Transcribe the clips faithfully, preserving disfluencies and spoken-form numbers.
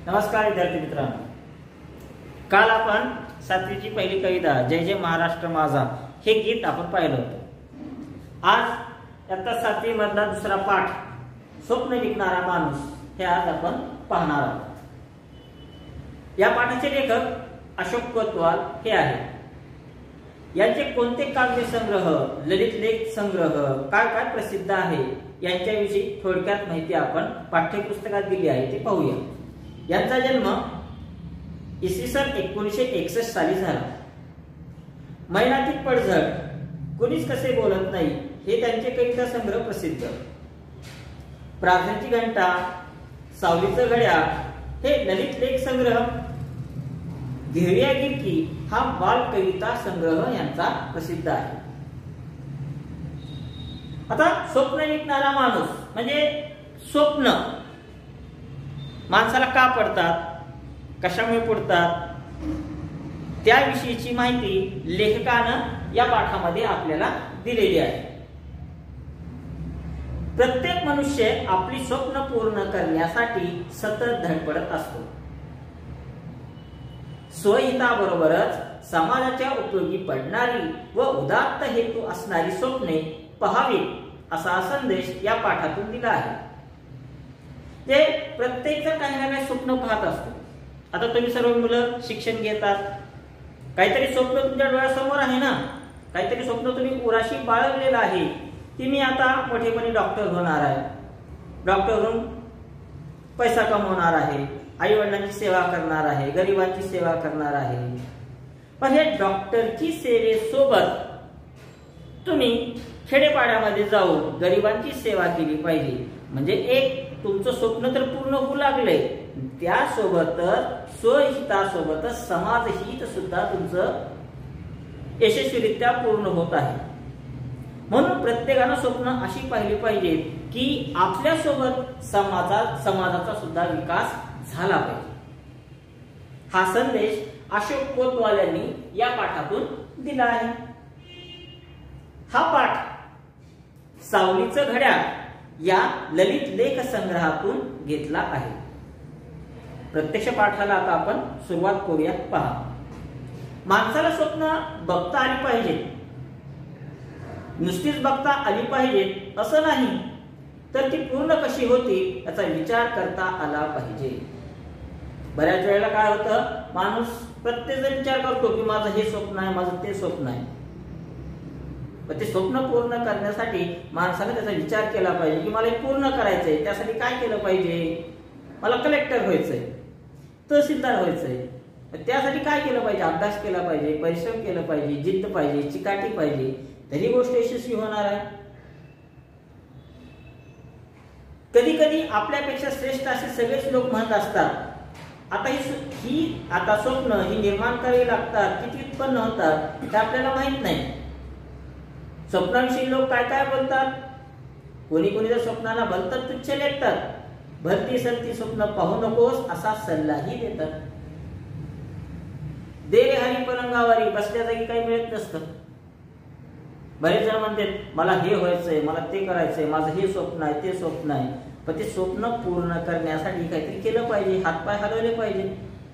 नमस्कार विद्यार्थी मित्रांनो, काल आपण सातवीची पहिली कविता जय जय महाराष्ट्र माझा हे गीत आपण पाहिलं होतं। आज आता सातवी मधला दुसरा पाठ स्वप्न विकणारा माणूस हे आज आपण पाहणार आहोत। या पाठाचे लेखक अशोक कोतवाल हे आहेत। यांचे कोणते काव्य संग्रह, ललित लेख संग्रह काय काय प्रसिद्ध आहे यांच्याविषयी थोडक्यात माहिती आपण पाठ्यपुस्तकात दिली आहे, ते पाहूया। यांचा जन्म इसवी सन एकोणीसशे एकसष्ट साली झाला। मैनाती पडझड, कुणीच कसे बोलत नाही हे त्यांचे कविता संग्रह प्रसिद्ध। प्रार्थनेची घंटा, सावलीचं घड्याळ हे ललित लेख संग्रह। घेरिया गिरकी हा बाल कविता संग्रह यांचा प्रसिद्ध आहे। आता स्वप्न विकणारा माणूस म्हणजे स्वप्न माणसाला का पडतात, कशामुळे पडतात त्याविषयीची माहिती लेखकानं या पाठामध्ये आपल्याला दिलेली आहे। प्रत्येक मनुष्य आपली स्वप्न पूर्ण करण्यासाठी सतत धडपडत असतो। स्वहिताबरोबरच समाजाच्या उपयोगी पडणारी व उदात्त हेतू असणारी स्वप्ने पहावीत असा संदेश या पाठातून दिला आहे। ते प्रत्येक जण काही ना काही स्वप्न पाहत असतो। आता तुम्ही सर्व मुलं शिक्षण घेतात, काहीतरी स्वप्न तुमच्या डोळ्यासमोर आहे ना, काहीतरी स्वप्न तुम्ही उराशी बाळगलेलं आहे की मी आता मोठेपणी डॉक्टर होणार आहे, डॉक्टर होऊन पैसा कमवणार आहे, आई वडिलांची सेवा करणार आहे, गरिबांची सेवा करणार आहे। पण हे डॉक्टरची सेवेसोबत तुम्ही खेडेपाड्यामध्ये जाऊन गरिबांची सेवा केली पाहिजे, म्हणजे एक तुमचं स्वप्न तर पूर्ण होऊ लागले, त्यासोबतच स्वहितासोबतच समाजहित सुद्धा तुमचं यशस्वीरित्या पूर्ण होत आहे। म्हणून प्रत्येकानं स्वप्न अशी पाहिली पाहिजे की आपल्या सोबत समाजात समाजाचा सुद्धा विकास झाला पाहिजे। हा संदेश अशोक कोतवाल यांनी या पाठातून दिला आहे। हा पाठ सावलीचं घड्याळ या ललित लेख संग्रहातून घेतला आहे। प्रत्यक्ष पाठाला आता आपण सुरुवात करूया। पहा, माणसाला स्वप्न बघता आली पाहिजे, नुसतीच बघता आली पाहिजे असं नाही, तर ती पूर्ण कशी होती याचा विचार करता आला पाहिजे। बऱ्याच वेळेला काय होतं, माणूस प्रत्येक जण विचार करतो की माझं हे स्वप्न आहे, माझं ते स्वप्न आहे, पण ते स्वप्न पूर्ण करण्यासाठी माणसाने त्याचा विचार केला पाहिजे की मला हे पूर्ण करायचंय, त्यासाठी काय केलं पाहिजे, मला कलेक्टर व्हायचंय, तहसीलदार व्हायचंय, त्यासाठी काय केलं पाहिजे, अभ्यास केला पाहिजे, परिश्रम केलं पाहिजे, जिद्द पाहिजे, चिकाटी पाहिजे, तरी गोष्ट यशस्वी होणार आहे। कधी कधी आपल्यापेक्षा श्रेष्ठ असे सगळेच लोक म्हणत असतात। आता ही ही आता स्वप्न ही निर्माण करावी लागतात, किती उत्पन्न होतात ते आपल्याला माहित नाही। स्वप्नाविषयी लोक काय काय बोलतात, कोणी कोणी तर स्वप्नाला भलतच तुच्छ लेखतात, भलती सलती स्वप्न पाहू नकोस असा सल्लाही देतात। दे रे हरी पलंगावारी, बसल्या जागी काही मिळत नसतं। बरेच जण म्हणतात मला हे व्हायचंय, मला ते करायचंय, माझं हे स्वप्न आहे, ते स्वप्न आहे, पण ते स्वप्न पूर्ण करण्यासाठी काहीतरी केलं पाहिजे, हातपाय हलवले पाहिजे।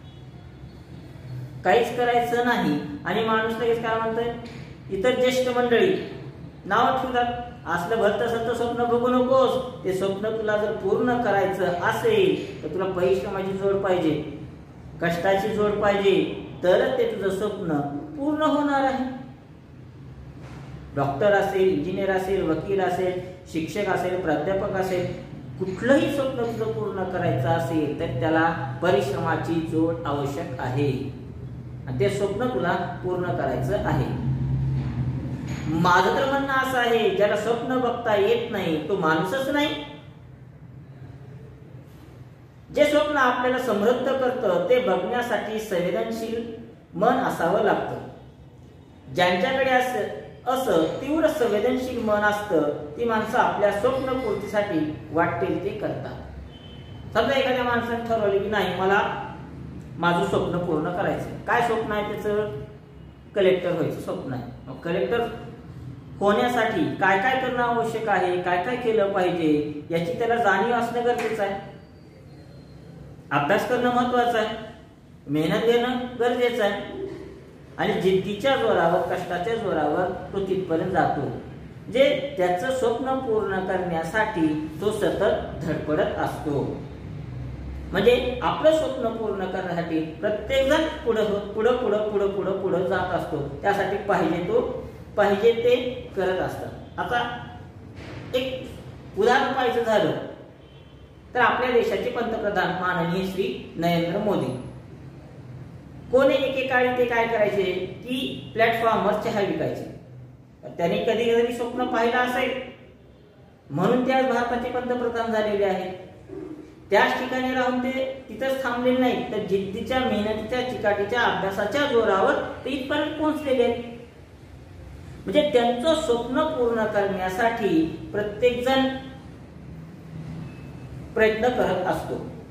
काहीच करायचं नाही आणि माणूस लगेच काय म्हणतोय, इतर ज्येष्ठ मंडळी नाव ठेवतात, असलं भलत सत्त स्वप्न बघू नकोस, ते स्वप्न तुला जर पूर्ण करायचं असेल तर तुला परिश्रमाची जोड पाहिजे, कष्टाची जोड पाहिजे, तरच ते तुझं स्वप्न पूर्ण होणार आहे। डॉक्टर असेल, इंजिनियर असेल, वकील असेल, शिक्षक असेल, प्राध्यापक असेल, कुठलंही स्वप्न तुझं पूर्ण करायचं असेल तर त्याला परिश्रमाची जोड आवश्यक आहे आणि ते स्वप्न तुला पूर्ण करायचं आहे। माझं तर म्हणणं असं आहे, ज्याला स्वप्न बघता येत नाही तो माणूसच नाही। जे स्वप्न आपल्याला समृद्ध करतं ते बघण्यासाठी संवेदनशील मन असावं लागतं। ज्यांच्याकडे असं असं तीव्र संवेदनशील मन असतं ती माणसं आपल्या स्वप्नपूर्तीसाठी वाटेल ते करतात। समजा एखाद्या माणसाने ठरवले की नाही मला माझं स्वप्न पूर्ण करायचं, काय स्वप्न आहे त्याचं, कलेक्टर व्हायचं स्वप्न आहे। मग कलेक्टर होण्यासाठी काय काय करणं आवश्यक आहे, काय काय केलं पाहिजे याची त्याला जाणीव असणं गरजेचं आहे। अभ्यास करणं महत्वाचं आहे, मेहनत घेणं गरजेचं आहे आणि जिद्दीच्या जोरावर, कष्टाच्या जोरावर तो तिथपर्यंत जातो, जे त्याचं स्वप्न पूर्ण करण्यासाठी तो सतत धडपडत असतो. म्हणजे आपलं स्वप्न पूर्ण करण्यासाठी प्रत्येक जण पुढं पुढं पुढं पुढं पुढं पुढं जात असतो. त्यासाठी पाहिजे तो पाहिजे ते करत असतात. आता एक उदाहरण पाहायचं झालं तर आपल्या देशाचे पंतप्रधान माननीय श्री नरेंद्र मोदी, कोणी एकेकाळी ते काय करायचे की प्लॅटफॉर्मवर चहा विकायचे. त्यांनी कधी कधी स्वप्न पाहिलं असेल म्हणून ते आज भारताचे पंतप्रधान झालेले आहेत. त्याच ठिकाणी राहून ते तिथंच थांबलेले नाही, तर जिद्दीच्या, मेहनतीच्या, चिकाटीच्या, अभ्यासाच्या जोरावर ते इथपर्यंत पोहोचलेले आहेत. म्हणजे त्यांचं स्वप्न पूर्ण करण्यासाठी प्रत्येक जण प्रयत्न करत असतो.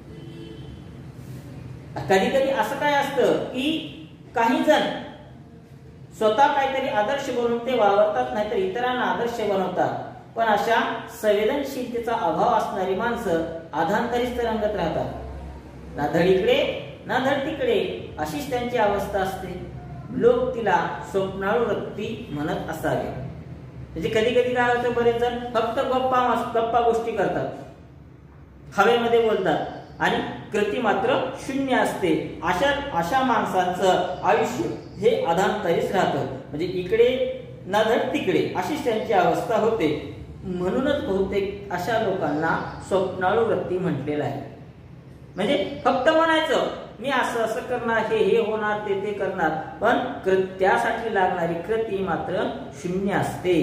कधी कधी असं काय असतं की काही जण स्वतः काहीतरी आदर्श बनवून ते वावरतात, नाहीतर इतरांना आदर्श बनवतात. पण अशा संवेदनशीलतेचा अभाव असणारी माणसं अधांतरीच तरंगत राहतात, ना धड इकडे ना धड तिकडे, अशीच त्यांची अवस्था असते. लोक तिला स्वप्नाळू वृत्ती म्हणत असावे. म्हणजे कधी कधी काय होतं, बरेच जण फक्त गप्पा गप्पा गोष्टी करतात, हवेमध्ये बोलतात आणि कृती मात्र शून्य असते. अशा अशा माणसांचं आयुष्य हे अधांतरीच राहतं. म्हणजे इकडे ना धड तिकडे अशीच त्यांची अवस्था होते. म्हणूनच बहुतेक अशा लोकांना स्वप्नाळू वृत्ती म्हटलेलं आहे. म्हणजे फक्त म्हणायचं मी असं असं करणार, हे हे होणार, ते ते करणार, पण त्यासाठी लागणारी कृती मात्र शून्य असते.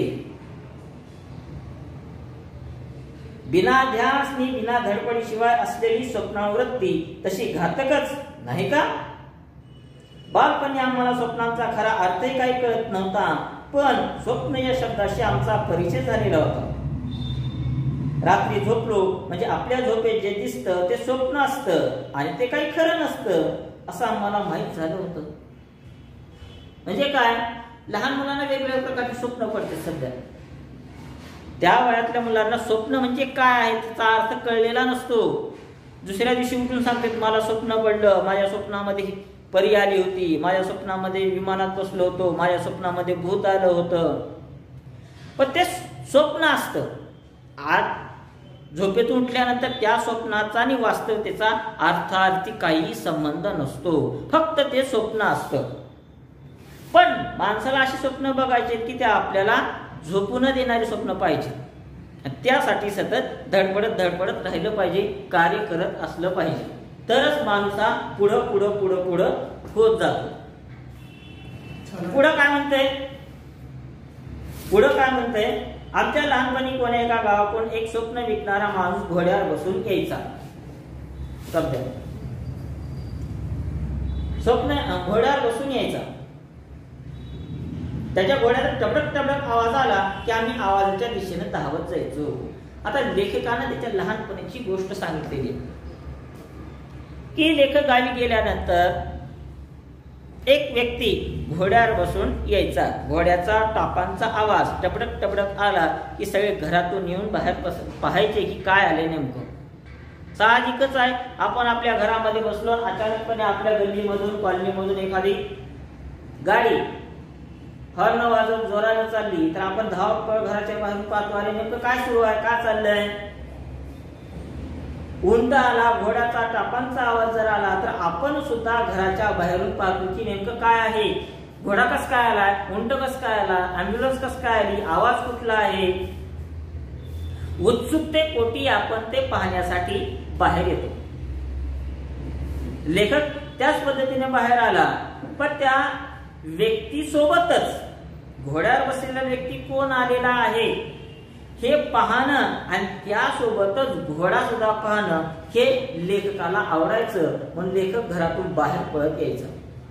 बिना ध्यासनी, बिना धडपडीशिवाय असलेली स्वप्नाळू वृत्ती तशी घातकच नाही का? बालपणी आम्हाला स्वप्नांचा खरा अर्थही काही कळत नव्हता, पण स्वप्न या शब्दाशी आमचा परिचय झालेला होता. रात्री झोपलो म्हणजे आपल्या झोपेत जे दिसतं ते स्वप्न असतं आणि ते काही खरं नसतं असं आम्हाला माहित झालं होतं. म्हणजे काय, लहान मुलांना वेगवेगळ्या प्रकारचे स्वप्न पडते. सध्या त्या वयातल्या मुलांना स्वप्न म्हणजे काय आहे त्याचा अर्थ कळलेला नसतो. दुसऱ्या दिवशी उठून सांगतात मला स्वप्न पडलं, माझ्या स्वप्नामध्ये परी आली होती, माझ्या स्वप्नामध्ये विमानात बसलो होतो, माझ्या स्वप्नामध्ये भूत आलं होतं. पण ते स्वप्न असतं. आज झोपेतून उठल्यानंतर त्या स्वप्नाचा आणि वास्तवतेचा अर्थार्थी काही संबंध नसतो, फक्त ते स्वप्न असतं. पण माणसाला अशी स्वप्न बघायचे की ते आपल्याला झोपू न देणारी स्वप्न पाहिजे. त्यासाठी सतत धडपडत धडपडत राहिलं पाहिजे, कार्य करत असलं पाहिजे, तरच माणूस हा पुढं पुढं पुढं पुढं होत जातो. पुढं काय म्हणतंय पुढं काय म्हणतंय आमच्या लहानपणी कोण्या एका गावाकडून एक स्वप्न विकणारा माणूस घोड्यावर बसून यायचा. स्वप्न घोड्यावर बसून यायचा. त्याच्या घोड्याचा टबडक टबडक आवाज आला की आम्ही आवाजाच्या दिशेने धावत जायचो. आता लेखकानं त्याच्या लहानपणीची गोष्ट सांगितलेली की लेखक गावी गेल्यानंतर एक व्यक्ती घोड्यावर बसून यायचा. घोड्याचा टापांचा आवाज टबडक टबडक आला की सगळे घरातून येऊन बाहेर पाहायचे की काय आले नेमकं. साहजिकच आहे, आपण आपल्या घरामध्ये बसलो, अचानकपणे आपल्या गल्लीमधून कॉलनीमधून एखादी गाडी हॉर्न वाजवून जोराने चालली तर आपण धावपळ घराच्या बाहेर पाहतो, अरे नेमकं काय सुरू आहे, काय चाललंय. उंट आला, घोड्याचा टापांचा आवाज जर आला तर आपण सुद्धा घराच्या बाहेरून पाहतो की नेमकं काय आहे. घोडा कस काय आलाय, उंट कस काय आला, अँब्युलन्स कस काय आली, आवाज कुठला आहे. उत्सुकतेपोटी आपण ते पाहण्यासाठी बाहेर येतो. लेखक त्याच पद्धतीने बाहेर आला, पण त्या व्यक्ती सोबतच घोड्यावर बसलेला व्यक्ती कोण आलेला आहे हे पाहणं आणि त्यासोबतच घोडा सुद्धा पाहणं हे लेखकाला आवडायचं. म्हणून लेखक घरातून बाहेर पळत यायचं.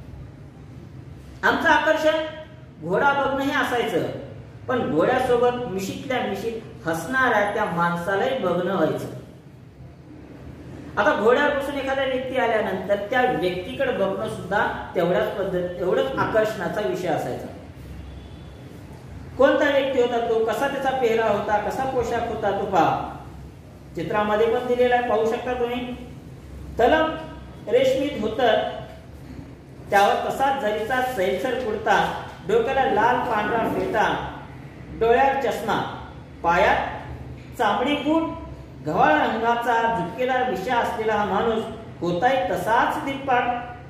आमचं आकर्षण घोडा बघणं हे असायचं, पण घोड्यासोबत मिशीतल्या मिशीत हसणाऱ्या त्या माणसालाही बघणं व्हायचं. आता घोड्यावर बसून एखाद्या व्यक्ती आल्यानंतर त्या व्यक्तीकडे बघणं सुद्धा तेवढ्याच पद्धत तेवढंच आकर्षणाचा विषय असायचा. कोणता व्यक्ती होता तो, कसा त्याचा पेहरा होता, कसा पोशाख होता तो पहा. चित्रामध्ये पण दिलेला आहे, पाहू शकता तुम्ही. तलम रेशमी धोतर, त्यावर तसाच जरीचा सैलसर कुर्ता, डोक्याला लाल पांढरा फेटा, डोळ्यात चष्मा, पायात चामडी बूट, गव्हाळ रंगाचा झुपकेदार मिशा असलेला हा माणूस होताय तसाच दिप्पाड.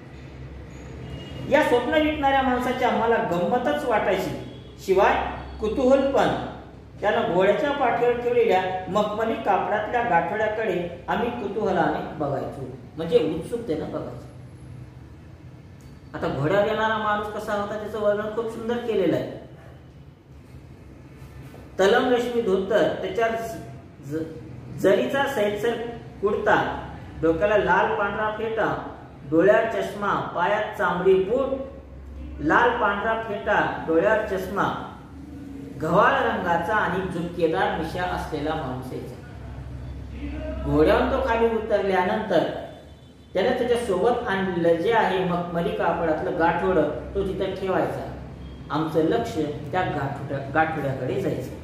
या स्वप्न विकणाऱ्या माणसाची आम्हाला गंमतच वाटायची, शिवाय कुतूहल पण. त्यानं घोड्याच्या पाठीवर ठेवलेल्या मखमली कापडातल्या गाठोड्याकडे आम्ही कुतूहलाने बघायचो, म्हणजे उत्सुकतेने बघायचो. आता घोड्यावर येणारा माणूस कसा होता त्याचं वर्णन खूप सुंदर केलेलं आहे. तलम रेशमी धोतर, त्याच्यावर जरीचा सैलसर कुर्ता, डोक्याला लाल पांढरा फेटा, डोळ्यावर चष्मा, पायात चांबडी बूट, लाल पांढरा फेटा, डोळ्यावर चष्मा, गव्हाळ रंगाचा आणि झुपकेदार मिशा असलेला माणूस यायचा. घोड्यावर तो खाली उतरल्यानंतर त्याने त्याच्या सोबत आणलेलं जे आहे मखमली कापडातलं गाठोडं तो तिथे ठेवायचा. आमचं लक्ष त्या गाठोड्या गाठोड्याकडे जायचं.